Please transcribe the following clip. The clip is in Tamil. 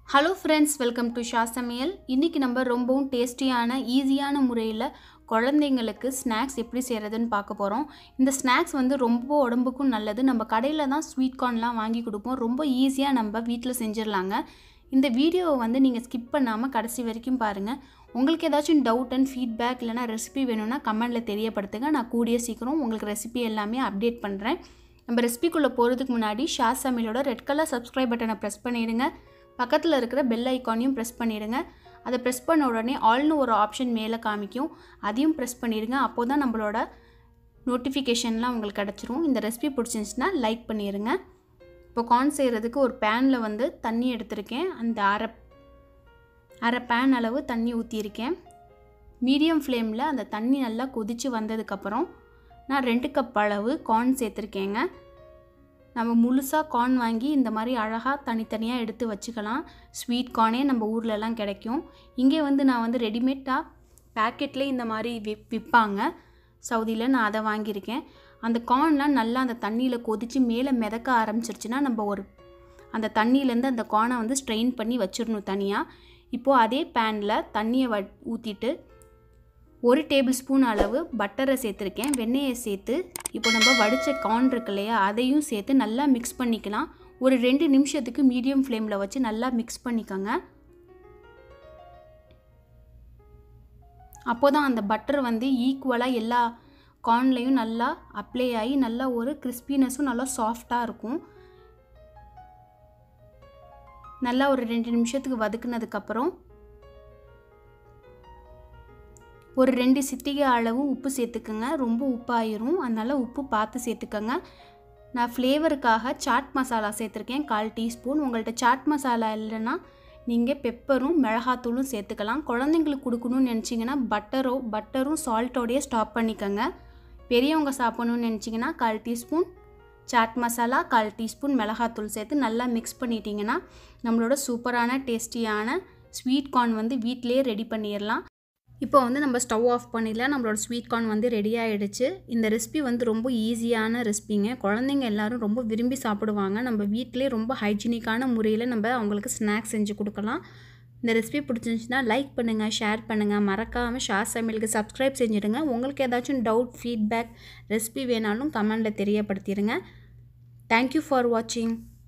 Hello friends, welcome to Sha Samayal. இன்றைக்கி நம்ம ரொம்பவும் டேஸ்டியான ஈஸியான முறையில் குழந்தைங்களுக்கு ஸ்நாக்ஸ் எப்படி செய்கிறதுன்னு பார்க்க போகிறோம். இந்த ஸ்நாக்ஸ் ரொம்ப உடம்புக்கும் நல்லது. நம்ம கடையில் தான் ஸ்வீட் கார்ன்லாம் வாங்கி கொடுப்போம். ரொம்ப ஈஸியாக நம்ம வீட்டில் செஞ்சிடலாங்க. இந்த வீடியோவை நீங்கள் ஸ்கிப் பண்ணாமல் கடைசி வரைக்கும் பாருங்கள். உங்களுக்கு ஏதாச்சும் டவுட் அண்ட் ஃபீட்பேக் இல்லைனா ரெசிபி வேணும்னா கமெண்டில் தெரியப்படுத்துங்க. நான் கூடிய சீக்கிரம் உங்களுக்கு ரெசிபி எல்லாமே அப்டேட் பண்ணுறேன். நம்ம ரெசிபிக்குள்ளே போகிறதுக்கு முன்னாடி ஷா சமையலோட ரெட் கலர் சப்ஸ்கிரைப் பட்டனை ப்ரெஸ் பண்ணிவிடுங்க. பக்கத்தில் இருக்கிற பெல் ஐக்கானையும் ப்ரெஸ் பண்ணிவிடுங்க. அதை ப்ரெஸ் பண்ண உடனே ஆல்னு ஒரு ஆப்ஷன் மேலே காமிக்கும், அதையும் ப்ரெஸ் பண்ணிவிடுங்க. அப்போ தான் நம்மளோட நோட்டிஃபிகேஷன்லாம் உங்களுக்கு கிடச்சிரும். இந்த ரெசிபி பிடிச்சிருந்துச்சுன்னா லைக் பண்ணிடுங்க. இப்போ கார்ன் செய்கிறதுக்கு ஒரு பேனில் தண்ணி எடுத்திருக்கேன். அந்த அரை பேன் அளவு தண்ணி ஊற்றியிருக்கேன். மீடியம் ஃப்ளேமில் அந்த தண்ணி நல்லா கொதித்து வந்ததுக்கப்புறம் நான் 2 கப் அளவு கார்ன் சேர்த்துருக்கேங்க. நம்ம முழுசாக கார்ன் வாங்கி இந்த மாதிரி அழகாக தனித்தனியாக எடுத்து வச்சுக்கலாம். ஸ்வீட் கார்னே நம்ம ஊர்லலாம் கிடைக்கும். இங்கே நான் ரெடிமேடாக பேக்கெட்லேயே இந்த மாதிரி விற்பாங்க சவுதியில். நான் அதை வாங்கியிருக்கேன். அந்த கார்ன்லாம் நல்லா அந்த தண்ணியில் கொதித்து மேலே மிதக்க ஆரம்பிச்சிருச்சுன்னா நம்ம அந்த தண்ணியிலேருந்து அந்த கார்னை ஸ்ட்ரெயின் பண்ணி வச்சிடணும் தனியாக. இப்போது அதே பேனில் தண்ணியை ஊற்றிட்டு 1 டேபிள் ஸ்பூன் அளவு பட்டரை சேர்த்துருக்கேன். வெண்ணெயை சேர்த்து இப்போ நம்ம வடித்த கார்ன் இருக்கு இல்லையா, அதையும் சேர்த்து நல்லா மிக்ஸ் பண்ணிக்கலாம். ஒரு 2 நிமிஷத்துக்கு மீடியம் ஃப்ளேமில் வச்சு நல்லா மிக்ஸ் பண்ணிக்கோங்க. அப்போ தான் அந்த பட்டர் ஈக்குவலாக எல்லா கார்ன்லேயும் நல்லா அப்ளை ஆகி நல்லா ஒரு கிறிஸ்பினஸும் நல்லா சாஃப்டாக இருக்கும். நல்லா ஒரு 2 நிமிஷத்துக்கு வதக்குனதுக்கப்புறம் ஒரு 2 சிட்டிகை அளவு உப்பு சேர்த்துக்குங்க. ரொம்ப உப்பாயிரும், அதனால் உப்பு பார்த்து சேர்த்துக்கோங்க. நான் ஃப்ளேவருக்காக சாட் மசாலா சேர்த்துருக்கேன் 1/4 டீஸ்பூன். உங்கள்கிட்ட சாட் மசாலா இல்லைன்னா நீங்கள் பெப்பரும் மிளகாத்தூளும் சேர்த்துக்கலாம். குழந்தைங்களுக்கு கொடுக்கணும்னு நினச்சிங்கன்னா பட்டரும் சால்ட்டோடையே ஸ்டாப் பண்ணிக்கோங்க. பெரியவங்க சாப்பிட்ணுன்னு நினச்சிங்கன்னா 1/4 டீஸ்பூன் சாட் மசாலா, 1/4 டீஸ்பூன் மிளகாத்தூள் சேர்த்து நல்லா மிக்ஸ் பண்ணிட்டீங்கன்னா நம்மளோட சூப்பரான டேஸ்டியான ஸ்வீட் கார்ன் வீட்டிலே ரெடி பண்ணிடலாம். இப்போ நம்ம ஸ்டவ் ஆஃப் பண்ணிடலாம். நம்மளோட ஸ்வீட் கார்ன் ரெடி ஆகிடுச்சு. இந்த ரெசிபி ரொம்ப ஈஸியான ரெசிபிங்க. குழந்தைங்க எல்லோரும் ரொம்ப விரும்பி சாப்பிடுவாங்க. நம்ம வீட்டிலே ரொம்ப ஹைஜீனிக்கான முறையில் நம்ம அவங்களுக்கு ஸ்நாக்ஸ் செஞ்சு கொடுக்கலாம். இந்த ரெசிபி பிடிச்சிருந்துச்சுன்னா லைக் பண்ணுங்கள், ஷேர் பண்ணுங்கள். மறக்காமல் ஷா சமையலுக்கு சப்ஸ்கிரைப் செஞ்சுடுங்க. உங்களுக்கு ஏதாச்சும் டவுட், ஃபீட்பேக், ரெசிபி வேணாலும் கமெண்டில் தெரியப்படுத்திடுங்க. தேங்க்யூ ஃபார் வாட்சிங்.